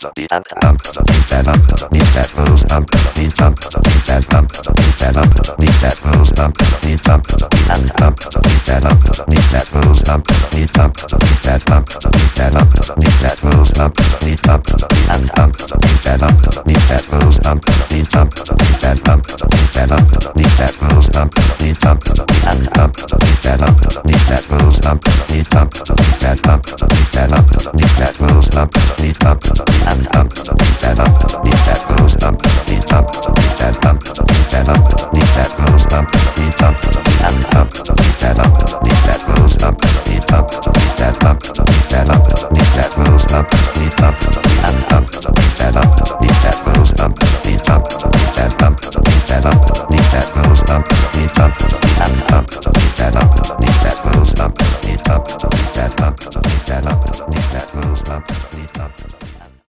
beat and bump the beat that bump the beat that moves bump the beat bump the beat that bump the beat that bump the beat that moves bump the beat bump the beat and bump the beat that bump the beat that moves bump the beat bump the beat that bump the beat that bump the beat that moves bump the beat bump the beat and bump the beat that bump the beat that moves bump the beat bump the beat that bump the beat that bump the beat that moves bump the beat bump the beat and bump the beat that bump the beat that moves bump the beat bump the beat that bump the beat that bump the beat that moves bump the beat bump the beat and bump